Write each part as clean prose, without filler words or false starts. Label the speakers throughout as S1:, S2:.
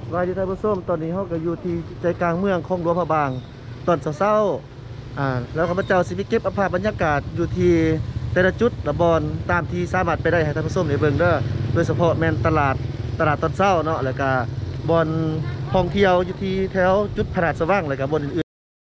S1: วายดีท่านผู้ชมตอนนี้เราก็อยู่ที่ใจกลางเมืองคลองหลวงพระบางตอนเช้าแล้วข้าพเจ้าสิไปเก็บภาพบรรยากาศอยู่ที่แต่ละจุดละบอนตามที่สามารถไปได้ให้ท่านผู้ชมได้เบิ่งเด้อโดยเฉพาะแม่นตลาดตอนเช้าเนาะแล้วก็บอนท่องเที่ยวอยู่ที่แถวจุดพระราชวังแล้วก็บอนอื่น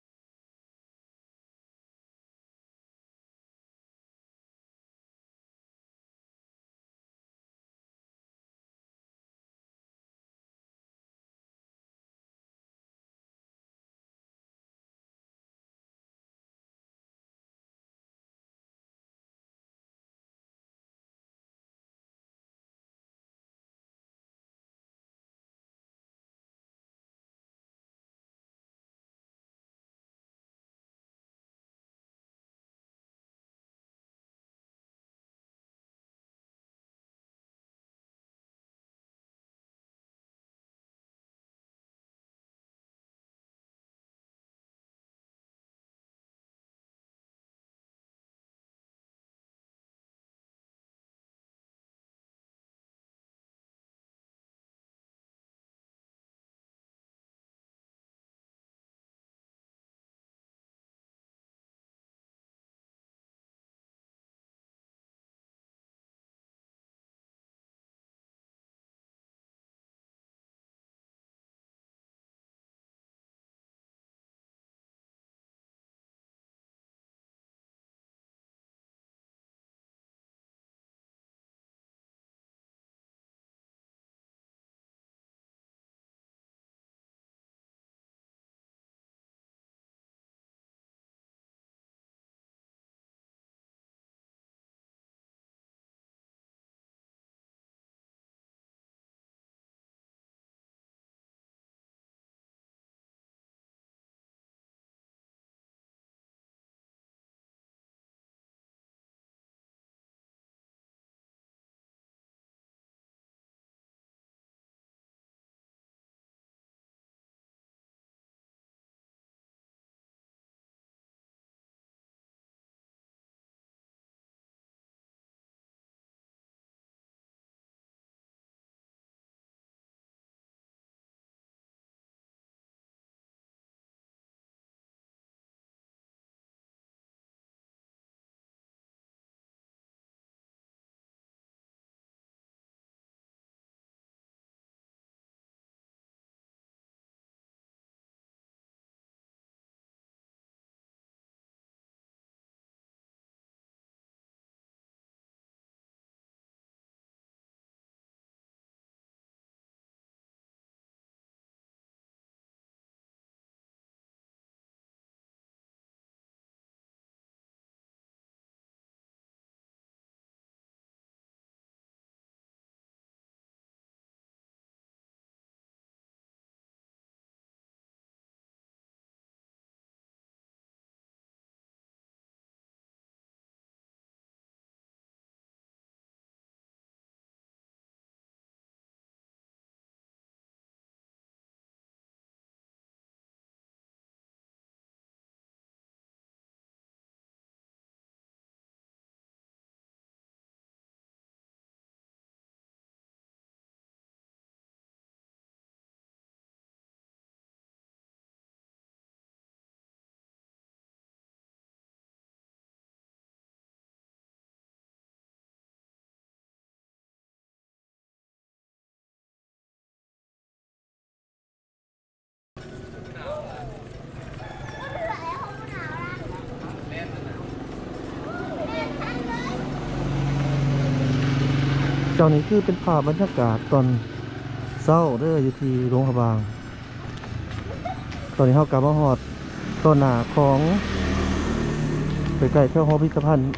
S1: เจ้านี้คือเป็นภาพบรรยากาศตอนเช้าเด้ออยู่ที่โรงพยาบาลตอนนี้เรากลับมาฮอดต้นหน้าของใกล้ๆแถวหอพิพิธภัณฑ์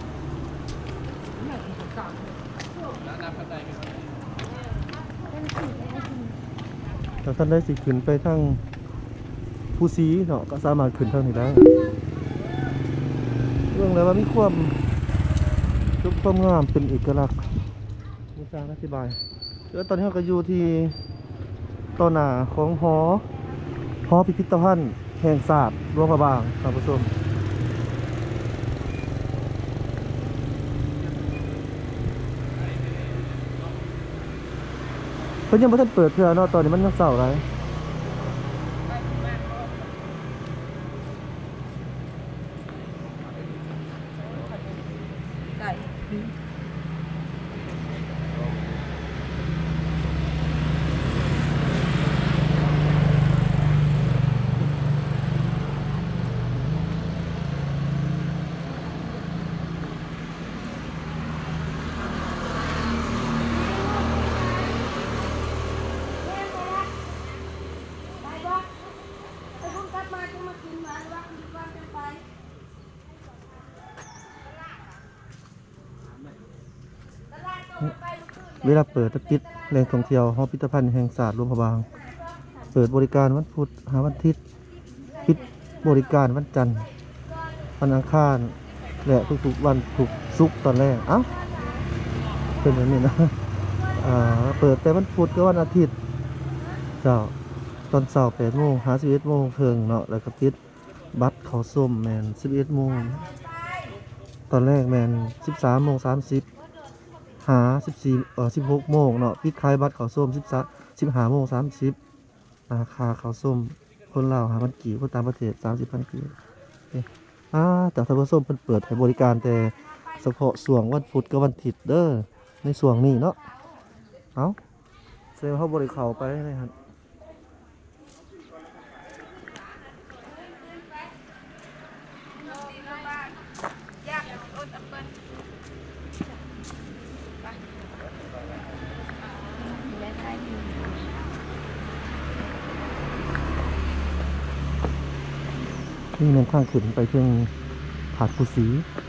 S1: ถ้าท่านได้สิขึ้นไปทางผู้ซีเนาะก็สามารถขึ้นทางนี้ได้เรื่องแล้วว่ามีความทุกความงามเป็นเอกลักษณ์มีการอธิบายแล้วตอนนี้เราก็อยู่ที่ต้นหน้าของหอพิพิธภัณฑ์แห่งศาสตร์หลวงพระบางท่านผู้ชมเพิ่นยังบ่ทันเปิดเทื่อเนาะตอนนี้มันยังเช้าหลาย
S2: ไก่
S1: เวลาเปิดและปิดแหล่งท่องเที่ยวหอพิพิธภัณฑ์แห่งศาสตร์หลวงพระบาง เปิดบริการวันพุธหาวันอาทิตย์ปิดบริการวันจันทร์วันอังคารและทุกๆวันถูกศุกร์ตอนแรกเอ้าเป็นแบบนี้นะเปิดแต่วันพุธกับวันอาทิตย์เจ้าตอนเช้า8 โมงหา11 โมงครึ่งเนาะแล้วก็ปิดบัตรเขาส้มแมน11 โมงตอนแรกแมน13 โมง 30หา16 โมงเนาะปิดขายบัตรเขาส้ม15 โมง 30ราคาเขาส้มคนลาว5,000 กีบคนต่างประเทศ30,000 กีบแต่ถ้าว่าส้มเพิ่นเปิดให้บริการแต่เฉพาะช่วงวันพุธกับวันอาทิตย์เด้อในช่วงนี้เนาะเอาเซลล์เขาบริเข้าไปเลยครับนี่มันทางขึ้นไปเพียงผาดภูสี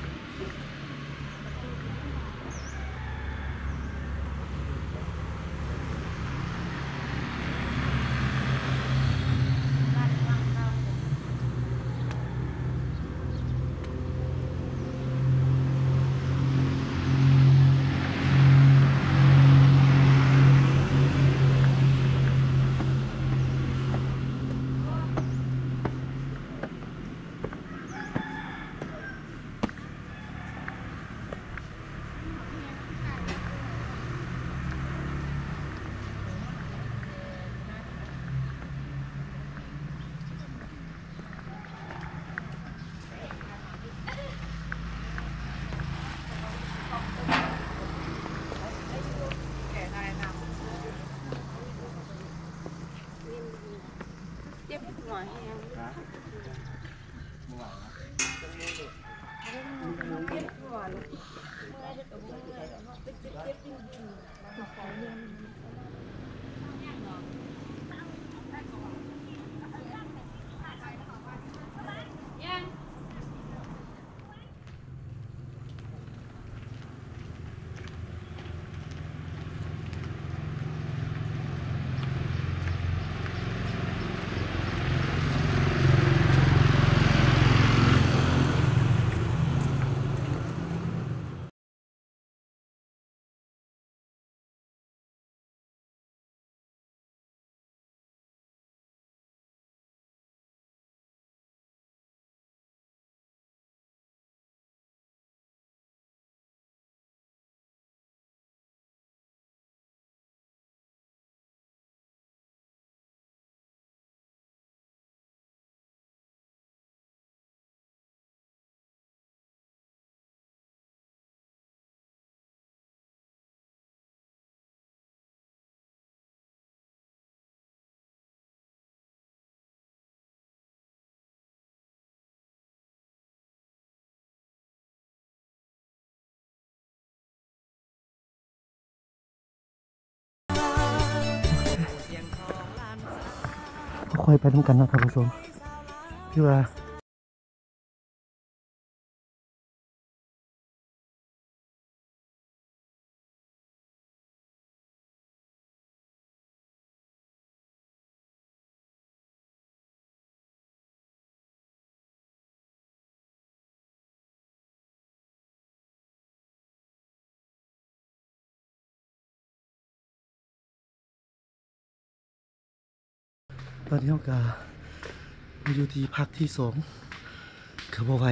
S2: เจ็บหัวแห้งเจ็บหัวเลย
S1: ค่อยไปทำกันนะท่านผู้ชมพี่ว่าตอนนี้เราก็มาอยู่ที่พักที่2เกือบเอาไว้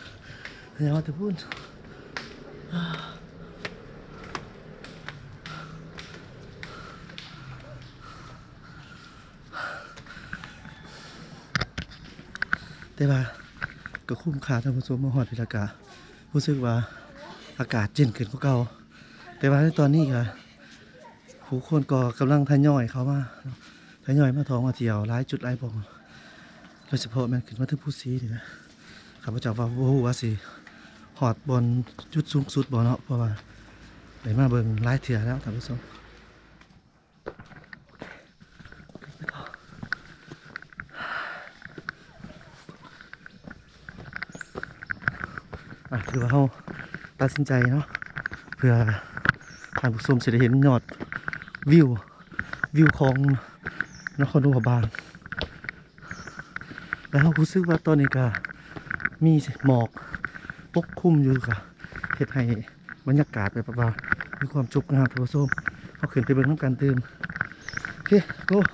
S1: เดี๋ยวเราจะพูดแต่ว่าก็คุ้มค่าท่านผู้ชมมาฮอดพิลาการู้สึกว่าอากาศเย็นขึ้นกว่าเก่าแต่ว่าในตอนนี้ก็ผู้คนก็กำลังทยอยเข้ามาทยอยมาท่องมาเที่ยวหลายจุดหลายบ่องโดยเฉพาะแมันขึ้นมาถึงผู้ซีนี่นะข้าพเจ้าว่าบ่ฮู้ว่าสิฮอดบนจุดสูงสุดบ่เนาะเพราะว่าได้มาเบิ่งหลายเทื่อแล้วท่านผู้ชมคือว่าเราตัดสินใจเนาะเพื่อท่านผู้ชมจะได้เห็นยอดวิวของนครหลวงพระบางแล้วเรารู้สึกว่าตอนนี้ก็มีหมอกปกคลุมอยู่ค่ะเฮ็ดให้บรรยากาศแบบว่ามีความจุกงามท่านผู้ชมเขาขึ้นไปเบิ่งน้ำกันตื่มโอเคโก้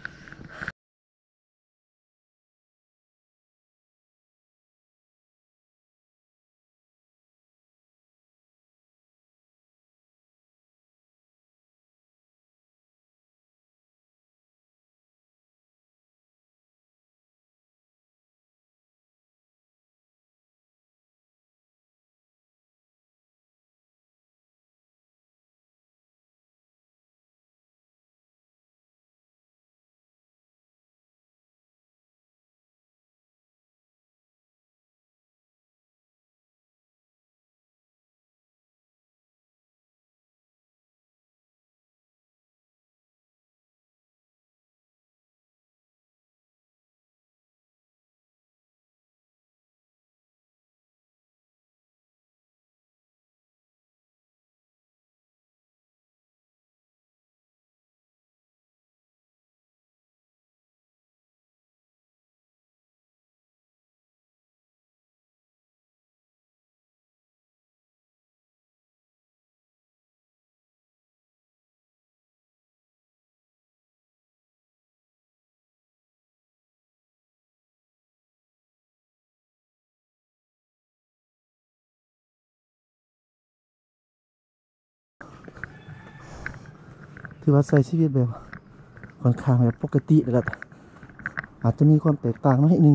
S1: ถือว่าใช้ชีวิตแบบค่อนข้างแบบปกติเลยครับอาจจะมีความแตกต่างน้อยนึง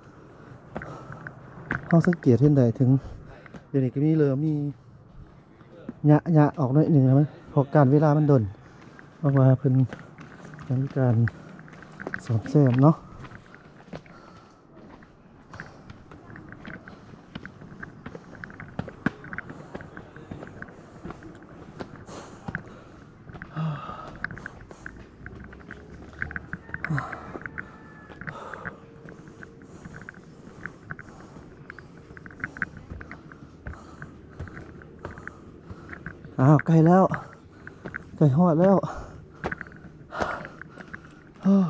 S1: เราสังเกตเห็นได้ถึงเดี๋ยวนี้ก็มีมีหยะออกหน่อยหนึ่งนะมั้ยพอการเวลามันดนออกมาเพิ่นมีการสอนแซมเนาะใกล้แล้วใกล้ฮอดแล้วโอ้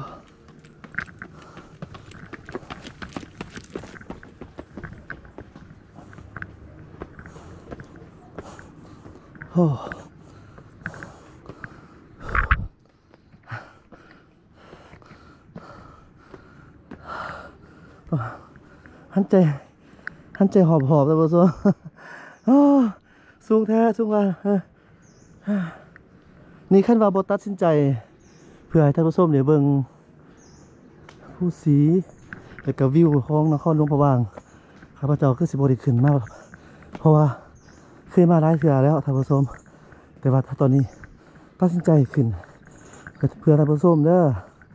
S1: หันใจหอบแล้วบ่ซัวสูงแท้สูงว่านี่ขั้นว่าบตัดสินใจเพื่อให้ท่านผู้ชมเดี๋ยวเบิ่งผู้สีแล้วก็วิวของนครหลวงพระบางข้าพเจ้าคือสิบ่ได้ขึ้นมาเพราะว่าเคยมาหลายเทื่อแล้วท่านผู้ชมแต่ว่าตอนนี้ตัดสินใจขึ้นเพื่อท่านผู้ชมเด้อ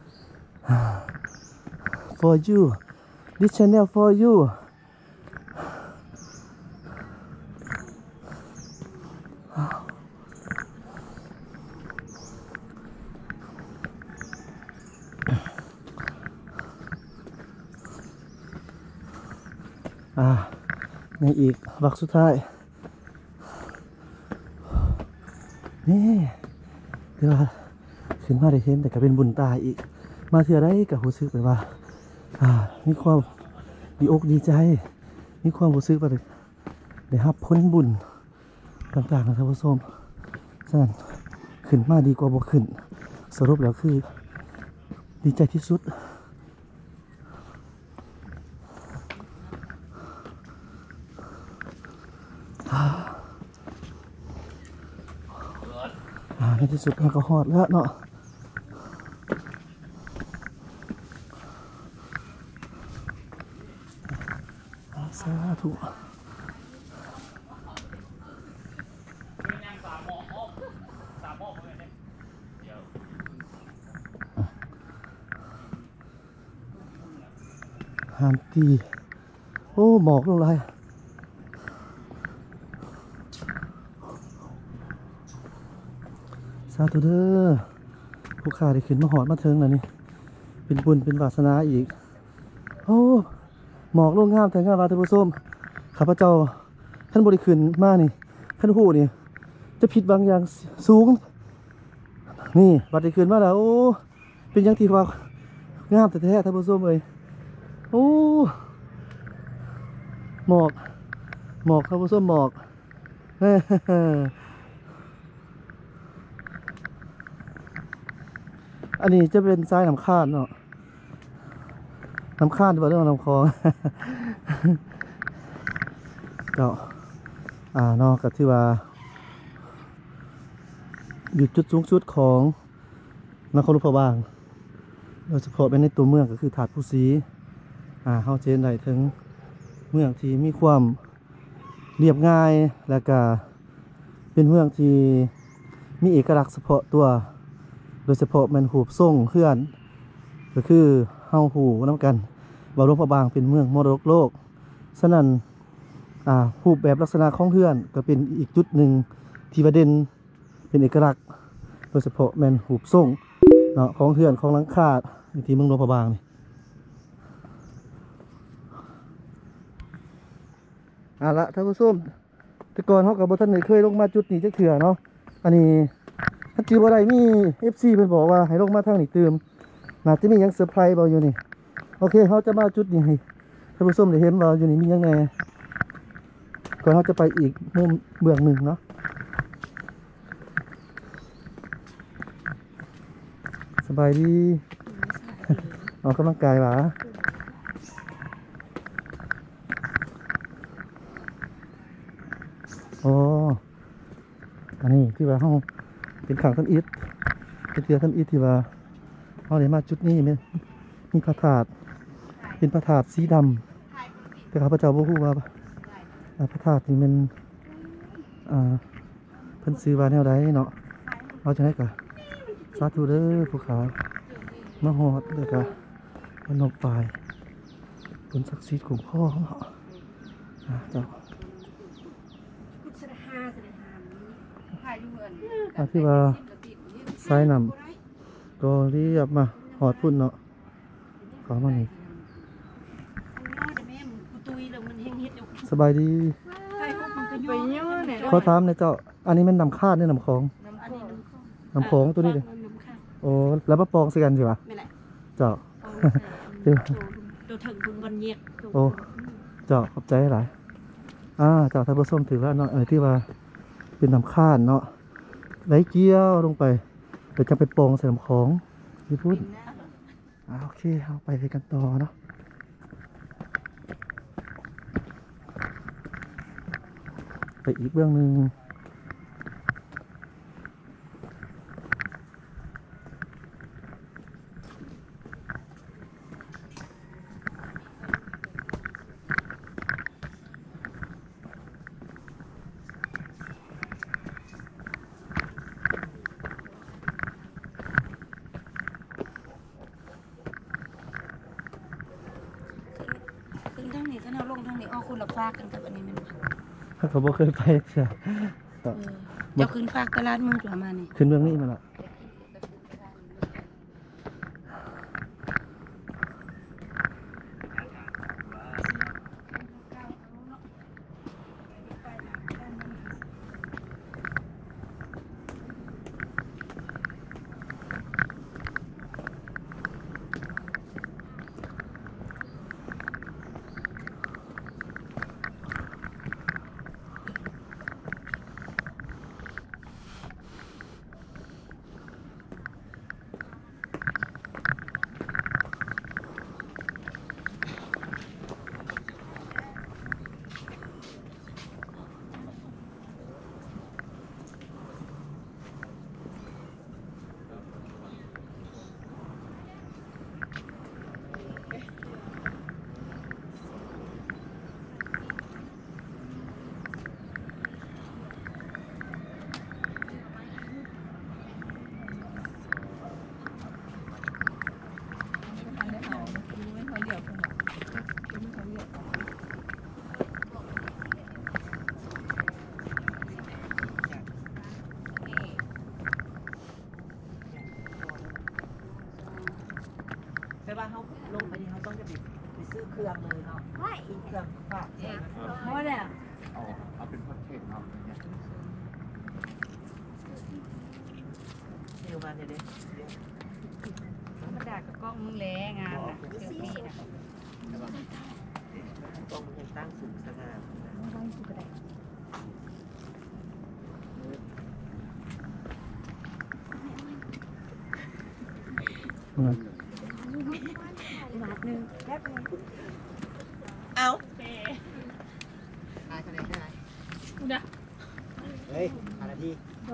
S1: for you this channel for youในอีกวักสุดท้ายนี่เดี๋ยวขึ้นมาได้เห็นแต่ก็เป็นบุญตาอีกมาเถื่อได้กับรู้สึกแบบว่ามีความดีอกดีใจมีความรู้สึกว่าได้รับผลบุญต่างๆนะท่านผู้ชมฉะนั้นขึ้นมาดีกว่าบ่ขึ้นสรุปแล้วคือดีใจที่สุดในที่สุดมันก็ฮอดแล้วเนาะสาธุหามตีโอ้หมอกลงไรสาธุเด้อผู้ข้าได้ขึ้นมาหอดมาเทิงแล้วนี่เป็นบุญเป็นวาสนาอีกโอ้หมอกลงงามแต่งามวาท่านผู้ชมข้าพเจ้าท่านบริขึ้นมานี่ท่านหูนี่จะผิดบางอย่างสูงนี่บัดได้ขึ้นมาแล้วโอ้เป็นอย่างที่ว่างามแต่แท้ท่านผู้ชมเลยโอ้หมอกท่านผู้ชมหมอกอันนี้จะเป็นทรายน้ำค้านเนาะน้ำค้านหรือว่าเรื่องน้ำคลอง เจ้าเนาะกับที่ว่าอยู่จุดสูงสุดของนครหลวงพระบางโดยเฉพาะเป็นในตัวเมืองก็คือถาดผู้สีเข้าเจนได้ถึงเมืองที่มีความเรียบง่ายและก็เป็นเมืองที่มีเอกลักษณ์เฉพาะตัวโดยเฉพาะมันหูบส่งเขื่อนก็คือเฮาหูน้ำกันว่าหลวงพระบางเป็นเมืองมรดกโลกฉะนั้นรูปแบบลักษณะของเขื่อนก็เป็นอีกจุดหนึ่งที่ประเด็นเป็นเอกลักษณ์โดยเฉพาะแมนหูบส่งเนาะของเขื่อนของหลังคาที่เมืองหลวงพระบางนี่ละท่านผู้ชมแต่ก่อนเขากับท่านเคยลงมาจุดนี้จักเถื่อเนาะอันนี้ถ้าจือว่าไรมี FC เพิ่นบอกว่าให้ลงมาทางนี้เติมน่าจะมียังเซอร์ไพรส์บ่อยู่นี่โอเคเขาจะมาจุดนี้ให้ท่านผู้ชมได้เห็นว่าอยู่นี่มียังไงก่อนเขาจะไปอีกมุมเบื้องหนึ่งเนาะสบายดีออกกำลังกายหรออ๋ออันนี้ที่ว่าเขาเป็นขังท่านอิฐเป็นเตียท่านอิฐที่ว่าเขาเลยมาจุดนี้มีพระธาตุเป็นพระธาตุสีดำแต่ข้าพเจ้าบ่ฮู้ว่าพระธาตุนี่มันเพิ่นซื้อว่าแนวใดเนาะเอาจังได๋ก็สาธุเด้อผู้ขามาฮอดแล้วก็มันนกปลายผลศักดิ์สิทธิ์ของพ่อเนาะเจ้าที่ว่าสายนำก็เรียบมาหอดพุ่นเนาะขอมาหน่อยสบายดีเขาถามในเจ้าอันนี้มันนำคาดเนี่ยนำของนำของตัวนี้เลยโอ้แล้วมาปองใส่กันสิวะเจ้า
S2: ตัวถึงคุณบอลเยียก
S1: โอ้เจ้าขอบใจหลายเจ้าท่านผู้ชมถือว่าเนาะที่ว่าเป็นนำคาดเนาะไหลเกี้ยวลงไปเดี๋ยวจะไปปองใส่น้ำของพี่พูดโอเคเอาไปกันต่อเนาะไปอีกเรื่องหนึ่ง
S2: ทางนี้ถ้าเราลงทางนี้คุณเราฟากกันกับอันนี้มัน
S1: เขาบอกเคยไปใช่
S2: เจ้าขึ้นฟากตลาดมือตัวมานี่
S1: ขึ้นเรื่องนี้มาละ
S3: ไปซื้อเครื่องเลยเนาะไม่เครื่องฝากเนี่ย
S2: เพราะเนี่ย
S4: เอาเป็นพอดเทนเอาเนี่ย
S3: เดี๋ยวมาเนี่ยเด้
S2: ธรรมดากับกล้องมึงแล้งานนะเซลฟี่นะ
S3: ต้องมึงตั้งสูงสง่า
S2: ต้องสุกระไดบาทหนึ่งแป๊บนึง
S3: เอา
S4: เฮ้ยอะไรที่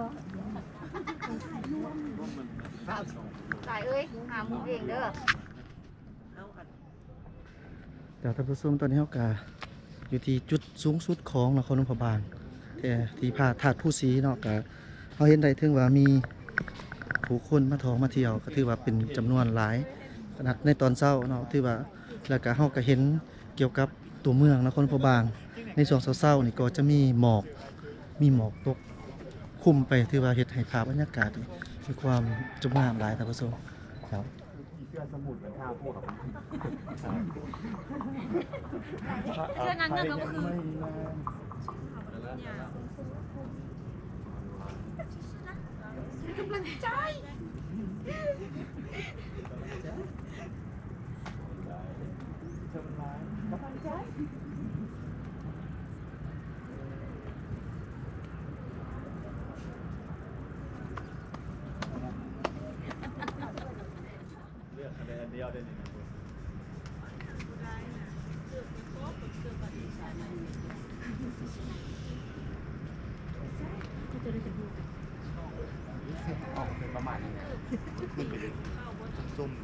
S2: สายเอ้ยหาหมูเองเด้อ
S3: เอาอัน
S1: แต่ท่านผู้ชมตอนนี้เฮากะอยู่ที่จุดสูงสุดของนครนพบาลแต่ที่พาถาดผู้สีเนาะกะเฮาเห็นได้ถึงว่ามีผู้คนมาท่องมาเที่ยวก็ถือว่าเป็นจำนวนหลายขนาดในตอนเช้าเนาะถือว่าแล้วก็เฮาก็เห็นเกี่ยวกับตัวเมืองนครนพบาลในช่วงเช้าๆนี่ก็จะมีหมอกตกคลุมไปถือว่าเฮ็ดให้ภาพบรรยากาศนี่มีความจงงามหลายท่านผู้ชมครับ
S4: เสื้อสมุดเหมือนข้าวพวก
S2: เสื้อนั้นก็คือ
S4: เลือกคะแนนเดียวได้หนึ่ง ออกเป็นประมาณนี้ซุ่ม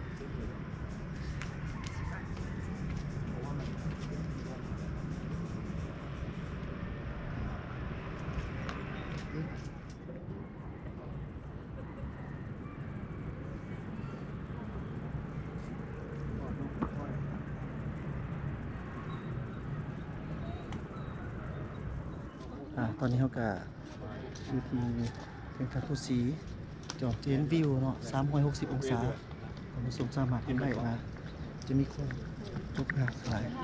S1: ตอนนี้เขาก็อยู่ที่เชียงคานผู้สีจอดเจนวิวเนาะ360 องศาท่านผู้ชมสามารถเห็นได้ว่าจะมีคนจบงานหลาย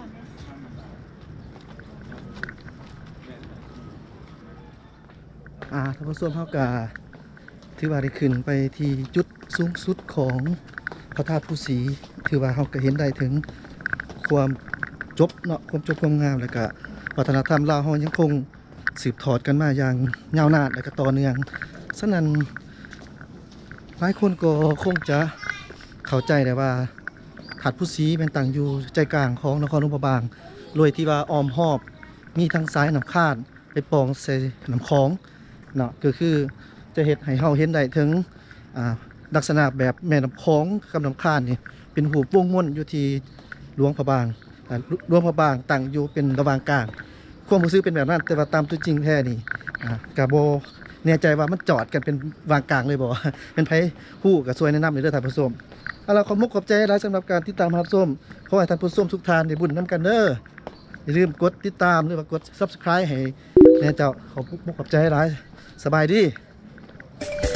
S1: ท่านผู้ชมเขาก็ถือว่าได้ขึ้นไปที่จุดสูงสุดของพระธาตุผู้สีถือว่าเขาก็เห็นได้ถึงความจบเนาะความจบความงามแล้วก็วัฒนธรรมลาวเขายังคงสืบทอดกันมาอย่างยาวนานและก็ต่อเนื่องฉะนั้นหลายคนก็คงจะเข้าใจได้ว่าถาดผู้สีเป็นตั้งอยู่ใจกลางของนครหลวงพระบางโดยที่ว่าอ้อมหอบมีทั้งสายน้ำคาดไปปองใส่น้ำคลองเนาะก็คือจะเห็นให้เฮาเห็นได้ถึงลักษณะแบบแม่น้ำคลองกับน้ำคาดนี่เป็นหูวงม่วนอยู่ที่หลวงพระบางหลวงพระบางตั้งอยู่เป็นระหว่างกลางความรู้สึกเป็นแบบนั้นแต่ว่าตามตัวจริงแท้นี่กะโบแน่ใจว่ามันจอดกันเป็นวางกลางเลยบ่ เป็นไผฮู้กับซวยแนะนำในเรื่องท่านผู้ชมเอาล่ะขอบมุกขอบใจหลายสำหรับการติดตามรับชมขอให้ท่านผู้ชมทุกท่านได้บุญนํกันเด้ออย่าลืมกดติดตามหรือว่ากด Subscribe ให้แน่เจ้าขอบมุกขอบใจหลายสบายดี